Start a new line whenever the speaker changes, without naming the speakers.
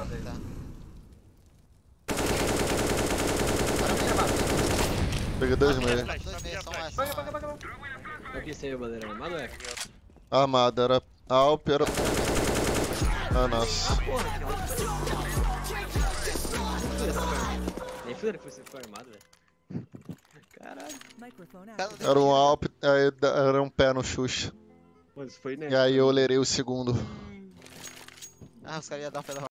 velho.
Tá.
Peguei 2
Minha
meio.
flash,
Dois
minha
meios, só
flash.
mais.
O que saiu, bandeira? Armado, é?
Armado, era Alp, era... Ah, nossa.
Porra, que ótimo. Nem fudeu que você foi armado, velho. Caralho.
Era um Alp, aí era um pé no Xuxa.
Mano, isso foi, né?
E aí eu lerei o segundo.
Ah, os caras iam dar um pé da